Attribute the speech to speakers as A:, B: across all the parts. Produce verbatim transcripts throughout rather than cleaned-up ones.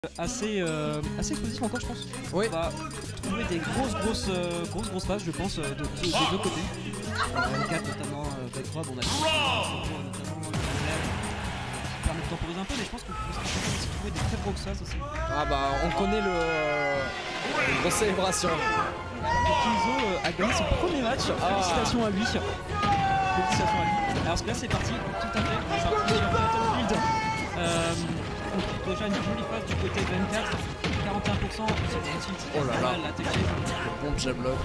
A: assez, euh, assez explosif encore, je pense.
B: Oui.
A: On va trouver des grosses grosses euh, grosses grosses phases, je pense, de, de, de, des deux côtés. Euh, quatre notamment euh, avec Rob, on a vu notamment qui permet de temporiser un peu, mais je pense qu'on peut aussi trouver des très grosses phases aussi.
B: Ah bah on connaît le une grosse célébration.
A: Kizo euh, a gagné son premier match. Ah. Félicitations à lui. Félicitations à lui. Alors là c'est parti, tout à fait. C'est parti sur Battlefield. Euh, donc déjà une jolie phase du côté de vingt-quatre, quarante et un pour cent sur le tilt.
B: Oh là là,
A: la T G.
B: le bon jab block.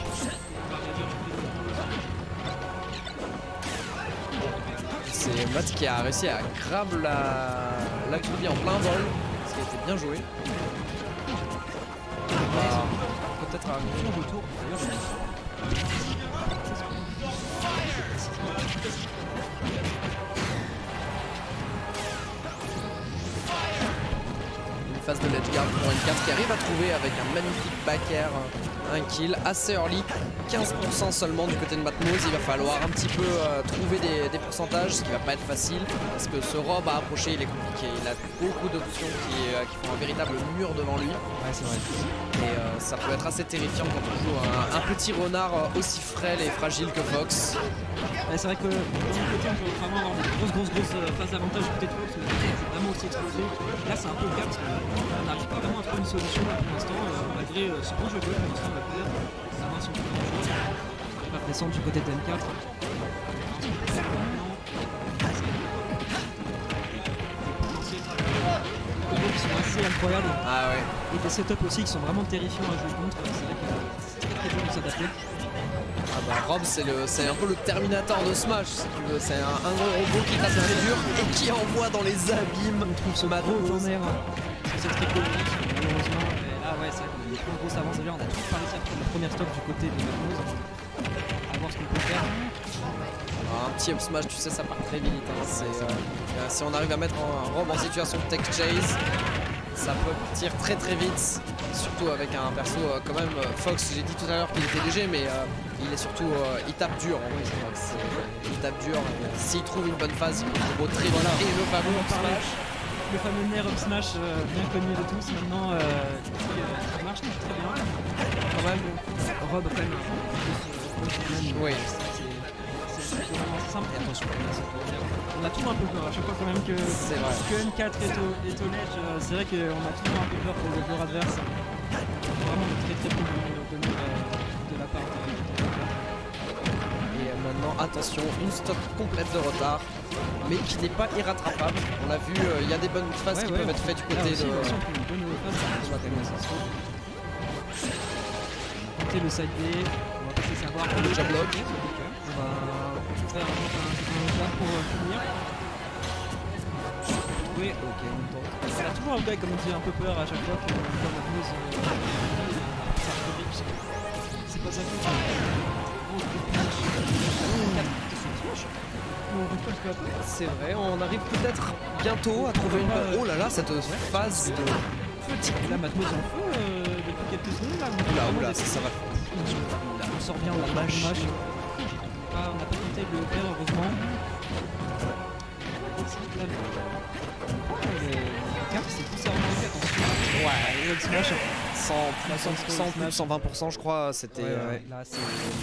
B: C'est Matt qui a réussi à grab la, la tourbi en plein vol, ce qui a été bien joué.
A: Ah, peut-être un grand retour d'ailleurs.
B: Phase de ledge guard pour N quatre qui arrive à trouver avec un magnifique back air un kill assez early, quinze pour cent seulement du côté de Matmos. Il va falloir un petit peu euh, trouver des, des pourcentages, ce qui va pas être facile parce que ce Rob à approcher il est compliqué, il a beaucoup d'options qui, euh, qui font un véritable mur devant lui.
A: Ouais, c'est vrai.
B: Et euh, ça peut être assez terrifiant quand on joue un, un petit renard aussi frêle et fragile que Fox.
A: Ouais, c'est vrai que de mon côté on peut vraiment avoir des grosses grosses grosses phases d'avantage du côté de Fox, mais c'est vraiment aussi explosé. Là c'est un peu le cas parce qu'on n'arrive pas vraiment à trouver une solution là, pour l'instant, euh, malgré euh, ce bon jeu de jeu pour l'instant on va pouvoir savoir si on peut faire quelque chose. On va descendre du côté de N quatre. Qui sont assez incroyables.
B: Ah ouais.
A: Et des setups aussi qui sont vraiment terrifiants à jouer contre. C'est vrai que c'est très très dur de s'adapter.
B: Ah bah Rob c'est un peu le Terminator de Smash si tu veux, c'est un, un gros robot qui tape très dur et qui envoie dans les abîmes.
A: On trouve ce gros en air sur cette triple malheureusement. Et là ouais c'est vrai qu'on a des trop grosses avances déjà, on a toujours pas réussi à prendre la première stop du côté de Matmos. À voir ce qu'on peut faire.
B: Alors, un petit up smash tu sais ça part très vite, hein. euh, euh, si on arrive à mettre un Rob en situation de tech chase, ça peut partir très très vite, surtout avec un perso euh, quand même, euh, Fox j'ai dit tout à l'heure qu'il était léger mais euh, il est surtout, euh, il tape dur en vrai, Fox. Il tape dur, s'il trouve une bonne phase il peut combo très
A: voilà.
B: Et le fameux up smash.
A: Le fameux Nair up smash euh, bien connu de tous maintenant, euh, qui, euh, qui marche très bien. Quand même, Rob quand même un peu
B: oui.
A: C'est vraiment simple et attention, on a toujours un peu peur à chaque fois quand même que, que N quatre est au, est au ledge, euh, c'est vrai qu'on a toujours un peu peur pour le joueur adverse. Vraiment très très peu de, de, de la part de
B: Et maintenant attention, une stop complète de retard, mais qui n'est pas irrattrapable. On l'a vu, il euh, y a des bonnes phases ouais, qui ouais, peuvent être faites du côté
A: aussi,
B: de...
A: Aussi, une bonne phase, on va tenter le side B, on va passer savoir
B: le jab block.
A: On va faire un, un, un jab pour euh, finir. Oui, ok, on tente. On a toujours un gars, comme on dit, un peu peur à chaque fois que dans notre news. C'est pas ça que
B: c'est vrai, on arrive peut-être bientôt à trouver une bonne... Oh là là, cette phase de petit...
A: Là, Matmos en feu euh, depuis quelques secondes. Là,
B: oula, oula, ça, ça va.
A: On sort bien, on a match. Ah, on n'a pas tenté de le faire, heureusement. Les cartes, c'est tout ça en attention.
B: Ouais, le smash. cent plus, cent vingt pour cent je crois, c'était...
A: Ouais, ouais, là, c'est...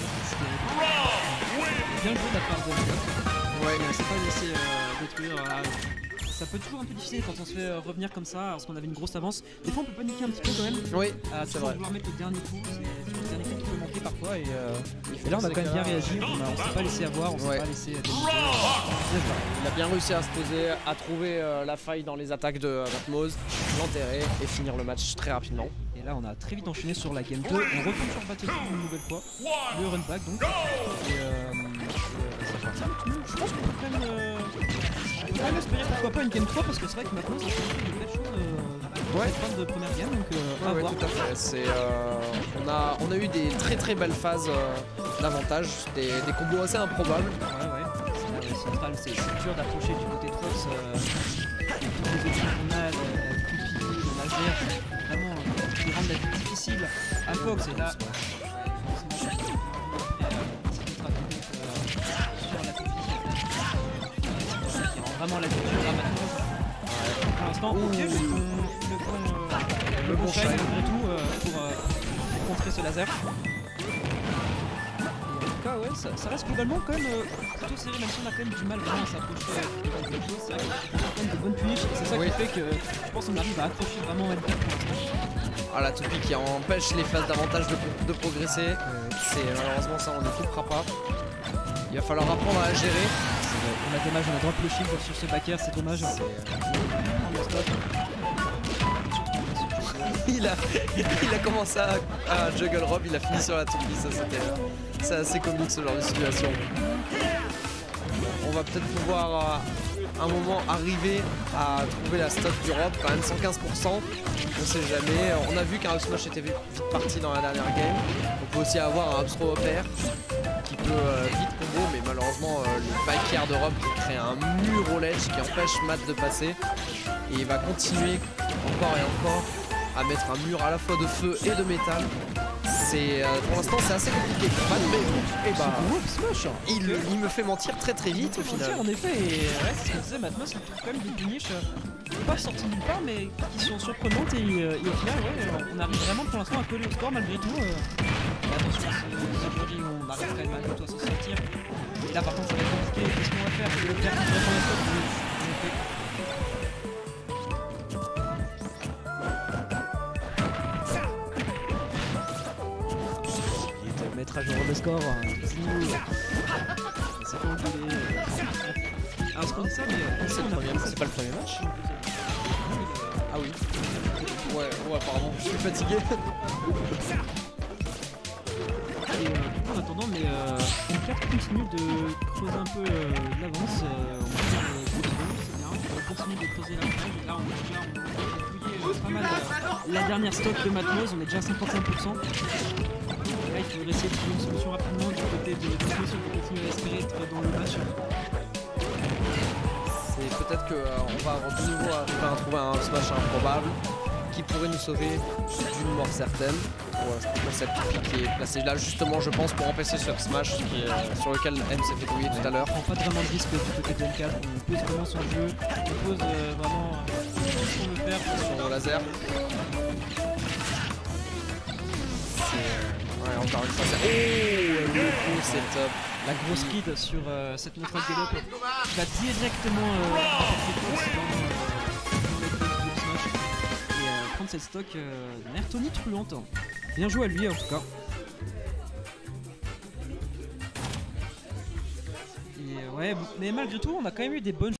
A: bien joué de la part de N. Ouais, mais c'est pas laissé euh, détruire. Euh, ça peut être toujours un peu difficile quand on se fait euh, revenir comme ça, parce qu'on avait une grosse avance. Des fois, on peut paniquer un petit peu quand même.
B: Oui,
A: à
B: c'est vrai.
A: vouloir mettre le dernier coup, c'est toujours le dernier coup qui peut manquer parfois. Et, euh, et là, on a quand même bien réagi. On, a, on s'est pas laissé avoir, on s'est ouais. pas laissé.
B: Il a bien réussi à se poser, à trouver euh, la faille dans les attaques de euh, Matmos, l'enterrer et finir le match très rapidement.
A: Et là, on a très vite enchaîné sur la game deux. On retourne sur Battlefield une nouvelle fois. Le run back donc. Et, euh, je pense qu'on peut quand même, euh, on peut quand même espérer pourquoi pas une game trois parce que c'est vrai que maintenant ça fait de belles choses euh,
B: ouais.
A: Fin de première game donc euh, à
B: ouais,
A: voir.
B: Tout à fait. C'est, euh, on, a, on a eu des très très belles phases euh, d'avantage, des, des combos assez improbables.
A: Ouais ouais, c'est central, c'est dur d'approcher du côté de Fox. Euh, toutes les options qu'on a, la Pupi, le laser, vraiment qui rendent la vie difficile à Fox et là. Vraiment la culture à Matmos. Ouais. Pour l'instant l'instant. Ok, le bon, le bon, euh, le bon shine malgré tout euh, pour, euh, pour contrer ce laser. Et en tout cas, ouais, ça, ça reste globalement quand même euh, plutôt serré, même si on a quand même du mal vraiment à s'approcher de quelque chose. C'est vrai qu'on a quand même de bonnes punitions et c'est ça
B: oui.
A: qui fait que je pense qu'on arrive à accrocher vraiment N P pour l'instant.
B: Ah, la toupie qui empêche les phases d'avantage de, de progresser. C'est malheureusement ça, on ne coupera pas. Il va falloir apprendre à la gérer.
A: On a dommage, on a drop le shield sur ce backer, c'est dommage.
B: Il a, il a commencé à, à juggle Rob, il a fini sur la toupie, ça c'était c'est assez comique ce genre de situation. On va peut-être pouvoir à un moment arriver à trouver la stock du Rob, quand même cent quinze pour cent, on sait jamais. On a vu qu'un up smash était vite parti dans la dernière game. On peut aussi avoir un up throw up air qui peut euh, vite combo, mais malheureusement euh, le back air de Rob qui crée un mur au ledge qui empêche Matt de passer. Et il va continuer encore et encore à mettre un mur à la fois de feu et de métal. C'est euh, pour l'instant c'est assez compliqué. Matt, mais, et bah,
A: smash, hein.
B: il,
A: okay.
B: il me fait mentir très très vite au final.
A: En effet, et ouais, c'est ce qu'on disait, Matmos il trouve quand même des finishes euh, pas sorties nulle part, mais qui sont surprenantes et, euh, et au final, ouais, on arrive vraiment pour l'instant à coller au score malgré tout. Euh, et attention, aujourd'hui on arrive quand même malgré tout à s'en sortir. Et là par contre ça va être compliqué, qu'est-ce qu'on va faire? Je vais faire pour l'instant. À jour le score, c'est pas engueulé. Alors ce qu'on dit ça, mais
B: c'est pas le premier match. Ah oui. Ouais, ouais, apparemment, je suis fatigué.
A: Et euh, du coup, en attendant, mais euh, on peut continue de creuser un peu euh, l'avance. Euh, on va faire les gros trous, c'est bien. On va continuer de creuser l'avance. Et là, on est déjà, on a dépouillé euh, pas mal euh, la dernière stock de Matmos, on est déjà à cinquante-cinq pour cent. Là, il faudrait essayer de trouver une solution rapidement du côté de Matmos pour continuer à espérer être dans le match.
B: C'est peut-être qu'on euh, va de nouveau arriver à trouver un smash improbable qui pourrait nous sauver d'une mort certaine. Pour cette toupie qui est placée là justement je pense pour empêcher ce smash qui est, euh, sur lequel M s'est fait douiller tout à l'heure.
A: On prend pas vraiment de risque du côté de N quatre, on pose vraiment son jeu, on pose euh, vraiment tout ce qu'on veut faire
B: sur le laser. Ouais, encore une fois, c'est... Oh, le coup, c'est top.
A: La grosse lead sur euh, cette neutral gallop qui va directement euh, et euh, prendre cette stock euh, d'un air tonitruante. Bien joué à lui en tout cas. Et euh, ouais, mais malgré tout, on a quand même eu des bonnes